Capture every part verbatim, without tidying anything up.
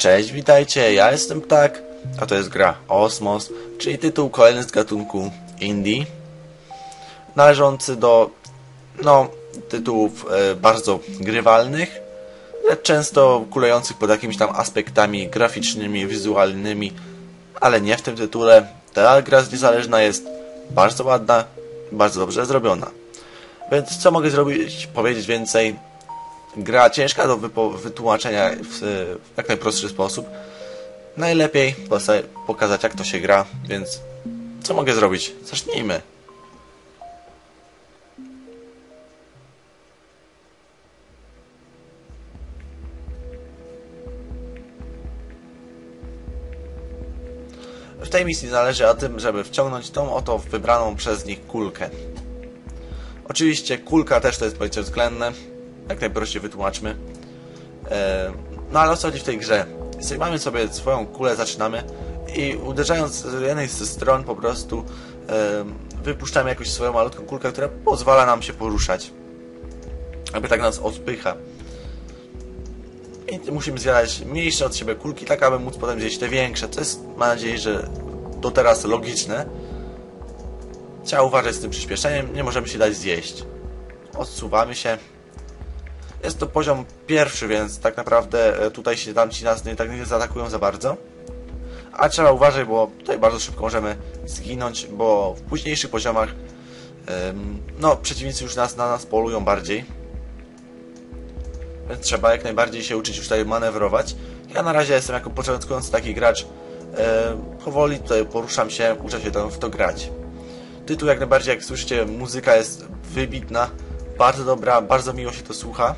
Cześć, witajcie, ja jestem Ptak, a to jest gra Osmos, czyli tytuł kolejny z gatunku indie, należący do, no, tytułów e, bardzo grywalnych, lecz często kulejących pod jakimiś tam aspektami graficznymi, wizualnymi, ale nie w tym tytule. Ta gra niezależna jest bardzo ładna, bardzo dobrze zrobiona. Więc co mogę zrobić, powiedzieć więcej? Gra ciężka do wytłumaczenia w, w jak najprostszy sposób. Najlepiej pokazać, jak to się gra, więc co mogę zrobić? Zacznijmy. W tej misji zależy o tym, żeby wciągnąć tą oto wybraną przez nich kulkę. Oczywiście kulka też to jest pojęcie względne, jak najprościej wytłumaczmy. E, no ale o co chodzi w tej grze? Jeśli mamy sobie swoją kulę, zaczynamy i uderzając z jednej ze stron po prostu e, wypuszczamy jakąś swoją malutką kulkę, która pozwala nam się poruszać. Aby tak nas odpycha. I musimy zjadać mniejsze od siebie kulki, tak aby móc potem zjeść te większe. To jest, mam nadzieję, że do teraz logiczne. Trzeba uważać z tym przyspieszeniem, nie możemy się dać zjeść. Odsuwamy się. Jest to poziom pierwszy, więc tak naprawdę tutaj się tamci nas nie, tak nie zaatakują za bardzo. A trzeba uważać, bo tutaj bardzo szybko możemy zginąć, bo w późniejszych poziomach ym, no, przeciwnicy już nas, na nas polują bardziej. Więc trzeba jak najbardziej się uczyć już tutaj manewrować. Ja na razie jestem jako początkujący taki gracz. E, powoli tutaj poruszam się, uczę się tam w to grać. Tytuł jak najbardziej, jak słyszycie, muzyka jest wybitna, bardzo dobra, bardzo miło się to słucha.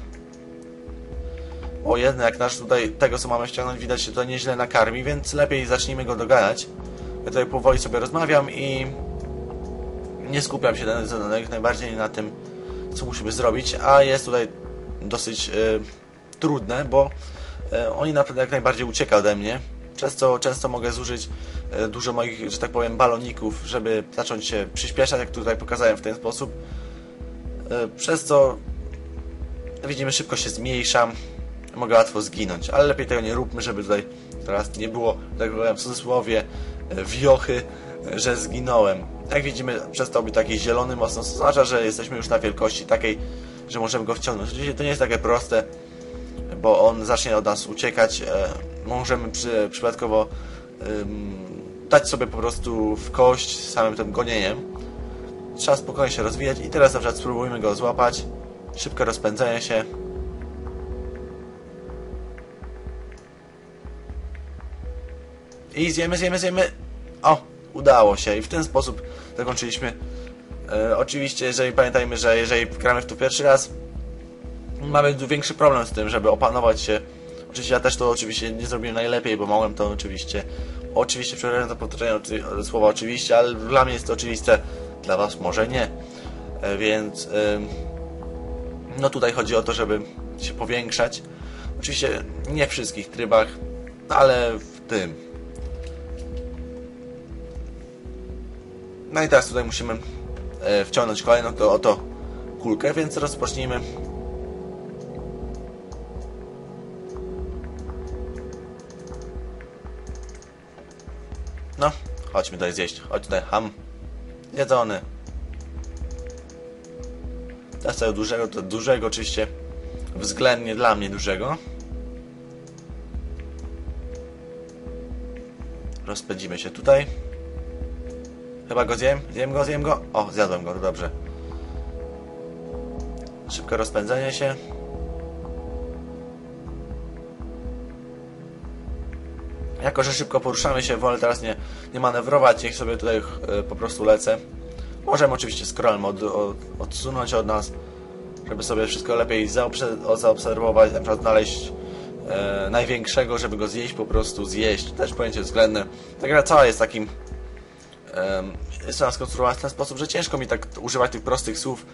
O, jednak nasz tutaj, tego co mamy ściągnąć, widać się to nieźle nakarmi, więc lepiej zacznijmy go dogadać. Ja tutaj powoli sobie rozmawiam i nie skupiam się jak najbardziej na tym, co musimy zrobić, a jest tutaj dosyć y, trudne, bo y, oni naprawdę jak najbardziej ucieka ode mnie. Przez co często mogę zużyć y, dużo moich, że tak powiem, baloników, żeby zacząć się przyspieszać, jak tutaj pokazałem w ten sposób. Y, przez co widzimy, szybko się zmniejszam, mogę łatwo zginąć, ale lepiej tego nie róbmy, żeby tutaj teraz nie było, tak powiem w cudzysłowie, y, wiochy, y, że zginąłem. Jak widzimy, przestał być taki zielony mocno, to oznacza, że jesteśmy już na wielkości takiej, że możemy go wciągnąć. Oczywiście to nie jest takie proste, bo on zacznie od nas uciekać. E, możemy przy, przypadkowo ym, dać sobie po prostu w kość samym tym gonieniem. Trzeba spokojnie się rozwijać i teraz na przykład spróbujmy go złapać. Szybkie rozpędzenie się. I zjemy, zjemy, zjemy. O, udało się i w ten sposób zakończyliśmy. E, oczywiście, jeżeli pamiętajmy, że jeżeli gramy w to pierwszy raz, mamy większy problem z tym, żeby opanować się. Oczywiście ja też to oczywiście nie zrobiłem najlepiej, bo mogłem to oczywiście, oczywiście, przepraszam za powtórzenie słowa oczywiście, ale dla mnie jest to oczywiste, dla was może nie. E, więc e, no tutaj chodzi o to, żeby się powiększać. Oczywiście nie w wszystkich trybach, ale w tym. No i teraz tutaj musimy wciągnąć kolejną to oto kulkę, więc rozpocznijmy. No, chodźmy tutaj zjeść. Chodź tutaj, ham. Jedzony. Teraz tego dużego, to dużego oczywiście, względnie dla mnie dużego. Rozpędzimy się tutaj. Chyba go zjem? Zjem go, zjem go? O, zjadłem go, to dobrze. Szybkie rozpędzenie się. Jako że szybko poruszamy się, wolę teraz nie, nie manewrować, niech sobie tutaj y, po prostu lecę. Możemy oczywiście scrollem od, od, odsunąć od nas, żeby sobie wszystko lepiej zaobserwować, na przykład znaleźć y, największego, żeby go zjeść, po prostu zjeść. Też pojęcie względne. Ta gra cała jest takim jest ona skonstruowana w ten sposób, że ciężko mi tak używać tych prostych słów,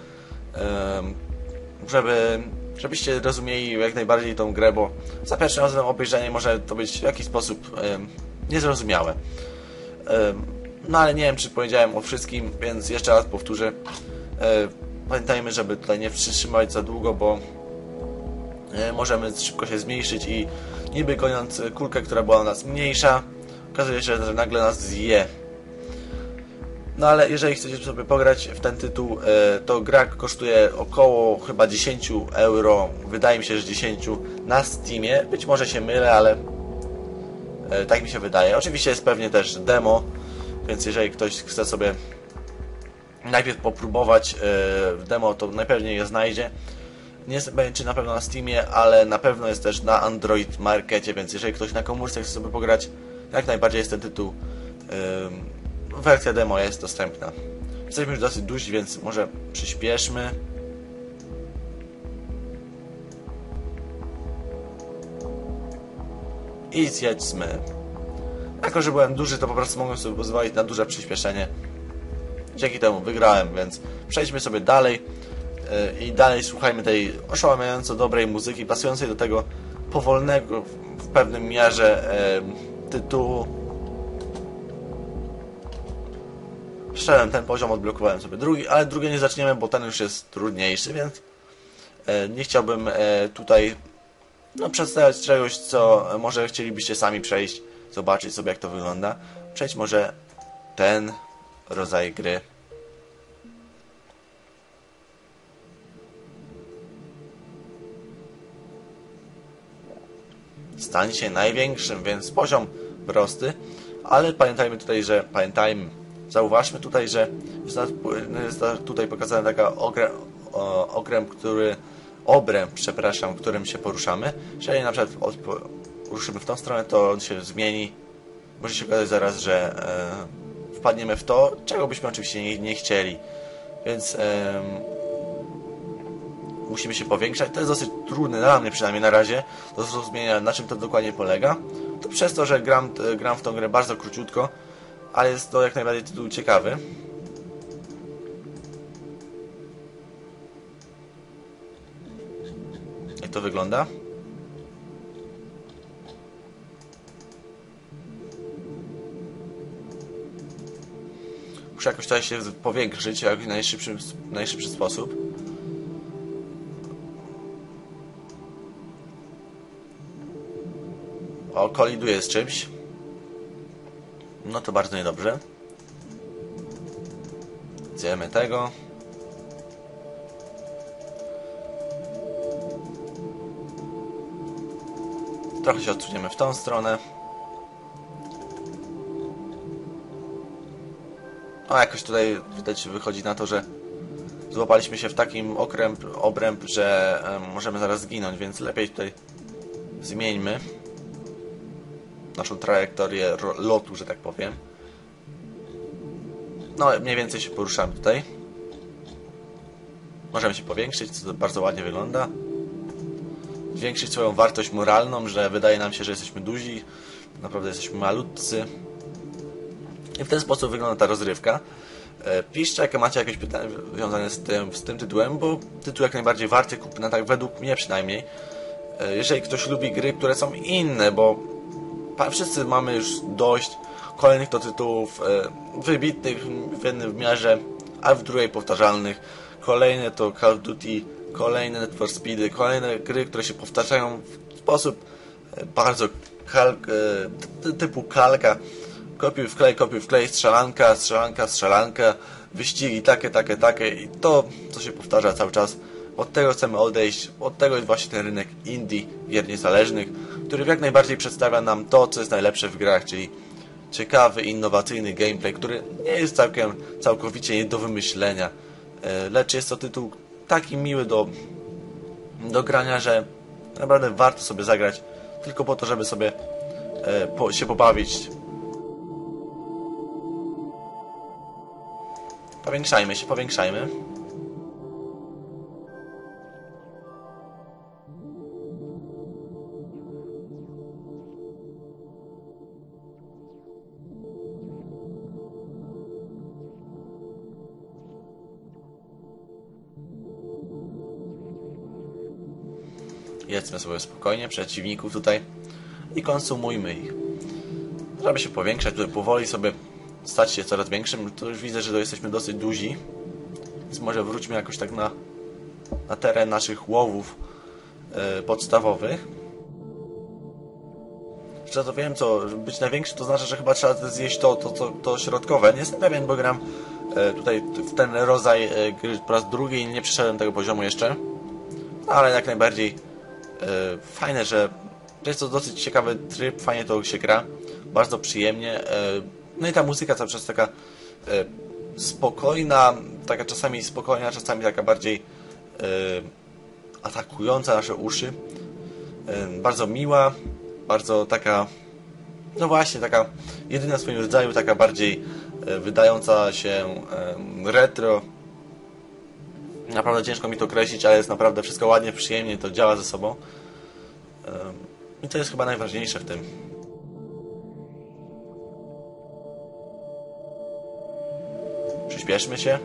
żeby, żebyście rozumieli jak najbardziej tą grę, bo za pierwszym razem obejrzenie może to być w jakiś sposób niezrozumiałe. No ale nie wiem, czy powiedziałem o wszystkim, więc jeszcze raz powtórzę. Pamiętajmy, żeby tutaj nie przytrzymać za długo, bo e, możemy szybko się zmniejszyć i niby goniąc kulkę, która była u nas mniejsza, okazuje się, że nagle nas zje. No ale jeżeli chcecie sobie pograć w ten tytuł, to gra kosztuje około chyba dziesięć euro, wydaje mi się, że dziesięć na Steamie, być może się mylę, ale tak mi się wydaje. Oczywiście jest pewnie też demo, więc jeżeli ktoś chce sobie najpierw popróbować w demo, to najpewniej je znajdzie. Nie wiem, czy na pewno na Steamie, ale na pewno jest też na Android Markecie, więc jeżeli ktoś na komórce chce sobie pograć, jak najbardziej jest ten tytuł. Wersja demo jest dostępna. Jesteśmy już dosyć duzi, więc może przyspieszmy. I zjedźmy. Jako że byłem duży, to po prostu mogłem sobie pozwolić na duże przyspieszenie. Dzięki temu wygrałem, więc przejdźmy sobie dalej. I dalej słuchajmy tej oszałamiająco dobrej muzyki, pasującej do tego powolnego w pewnym miarze tytułu. Przeszedłem ten poziom, odblokowałem sobie drugi, ale drugie nie zaczniemy, bo ten już jest trudniejszy, więc e, nie chciałbym e, tutaj no, przedstawiać czegoś, co może chcielibyście sami przejść, zobaczyć sobie, jak to wygląda. Przejdź może ten rodzaj gry. Stań się największym, więc poziom prosty, ale pamiętajmy tutaj, że pamiętajmy, zauważmy tutaj, że jest tutaj pokazana taka okręg, okręg, który obręb, przepraszam, którym się poruszamy. Jeżeli na przykład ruszymy w tą stronę, to on się zmieni. Może się okazać zaraz, że e, wpadniemy w to, czego byśmy oczywiście nie, nie chcieli. Więc e, musimy się powiększać. To jest dosyć trudne dla mnie przynajmniej na razie do zrozumienia, na czym to dokładnie polega. To przez to, że gram, gram w tą grę bardzo króciutko, ale jest to jak najbardziej tytuł ciekawy. Jak to wygląda? Muszę jakoś tutaj się powiększyć w jak najszybszy, najszybszy sposób. O, koliduje z czymś. No to bardzo niedobrze. Zjemy tego. Trochę się odsuniemy w tą stronę. O, jakoś tutaj widać wychodzi na to, że złapaliśmy się w takim okręb, obręb, że e, możemy zaraz zginąć, więc lepiej tutaj zmieńmy naszą trajektorię lotu, że tak powiem. No, mniej więcej się poruszamy tutaj. Możemy się powiększyć, co to bardzo ładnie wygląda. Zwiększyć swoją wartość moralną, że wydaje nam się, że jesteśmy duzi. Naprawdę jesteśmy malutcy. I w ten sposób wygląda ta rozrywka. Piszcie, jakie macie jakieś pytania związane z tym, z tym tytułem, bo tytuł jak najbardziej warty kupna, tak według mnie przynajmniej. Jeżeli ktoś lubi gry, które są inne, bo wszyscy mamy już dość kolejnych to tytułów e, wybitnych w jednym wymiarze, a w drugiej powtarzalnych. Kolejne to Call of Duty, kolejne Need for Speedy, kolejne gry, które się powtarzają w sposób e, bardzo kalk, e, typu kalka. Kopiuj wklej, kopiuj wklej, strzelanka, strzelanka, strzelanka, wyścigi takie, takie, takie i to, co się powtarza cały czas. Od tego chcemy odejść, od tego jest właśnie ten rynek indie, gier niezależnych, który jak najbardziej przedstawia nam to, co jest najlepsze w grach, czyli ciekawy, innowacyjny gameplay, który nie jest całkiem, całkowicie nie do wymyślenia, lecz jest to tytuł taki miły do, do grania, że naprawdę warto sobie zagrać tylko po to, żeby sobie po, się pobawić. Powiększajmy się, powiększajmy. Jedzmy sobie spokojnie przeciwników tutaj i konsumujmy ich. Żeby się powiększać, tutaj powoli sobie stać się coraz większym, to już widzę, że to jesteśmy dosyć duzi. Więc może wróćmy jakoś tak na, na teren naszych łowów. e, podstawowych. Że to wiem, co być największy to znaczy, że chyba trzeba zjeść to, to, to, to środkowe. Nie jestem pewien, bo gram e, tutaj w ten rodzaj e, gry po raz drugi i nie przeszedłem tego poziomu jeszcze. No, ale jak najbardziej e, fajne, że to jest to dosyć ciekawy tryb, fajnie to się gra, bardzo przyjemnie. E, no i ta muzyka cały czas taka e, spokojna, taka czasami spokojna, czasami taka bardziej e, atakująca nasze uszy. E, bardzo miła, bardzo taka, no właśnie, taka jedyna w swoim rodzaju, taka bardziej e, wydająca się e, retro. Naprawdę ciężko mi to określić, ale jest naprawdę wszystko ładnie, przyjemnie, to działa ze sobą. E, I to jest chyba najważniejsze w tym. Przyspieszmy się.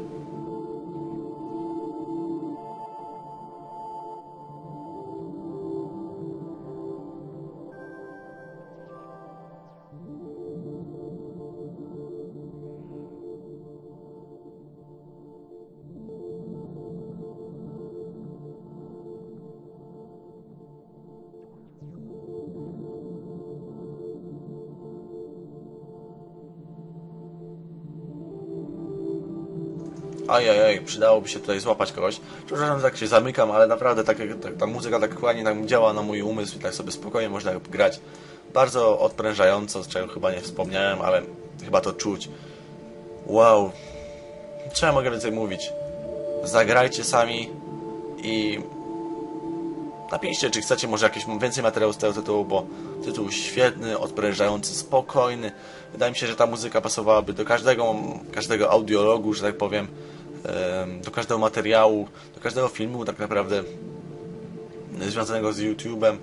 Ajajaj, przydałoby się tutaj złapać kogoś. Przepraszam, że tak się zamykam, ale naprawdę tak, tak, ta muzyka tak ładnie tak działa na mój umysł i tak sobie spokojnie można grać. Bardzo odprężająco, z czego chyba nie wspomniałem, ale chyba to czuć. Wow. Co ja mogę więcej mówić? Zagrajcie sami i napiszcie, czy chcecie może jakieś więcej materiału z tego tytułu, bo tytuł świetny, odprężający, spokojny. Wydaje mi się, że ta muzyka pasowałaby do każdego, każdego audiologu, że tak powiem, do każdego materiału, do każdego filmu tak naprawdę związanego z YouTube'em.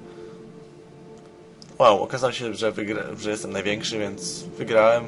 Wow, okazało się, że, wygra że jestem największy, więc wygrałem.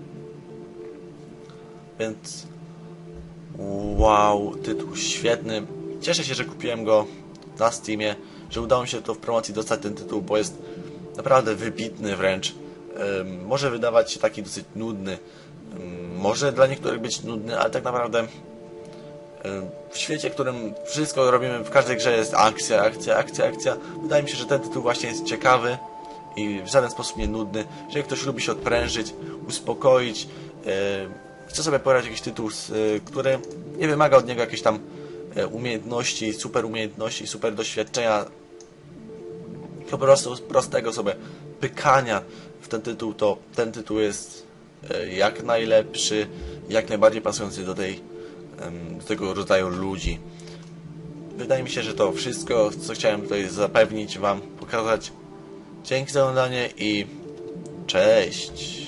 Więc wow, tytuł świetny. Cieszę się, że kupiłem go na Steamie, że udało mi się to w promocji dostać ten tytuł, bo jest naprawdę wybitny wręcz. Um, może wydawać się taki dosyć nudny. Um, może dla niektórych być nudny, ale tak naprawdę um, w świecie, w którym wszystko robimy, w każdej grze jest akcja, akcja, akcja, akcja. Wydaje mi się, że ten tytuł właśnie jest ciekawy i w żaden sposób nie nudny. Jeżeli ktoś lubi się odprężyć, uspokoić, um, chce sobie pograć jakiś tytuł, który nie wymaga od niego jakiejś tam umiejętności, super umiejętności, super doświadczenia, po prostu prostego sobie pykania w ten tytuł, to ten tytuł jest jak najlepszy, jak najbardziej pasujący do tej, do tego rodzaju ludzi. Wydaje mi się, że to wszystko, co chciałem tutaj zapewnić wam, pokazać. Dzięki za oglądanie i cześć!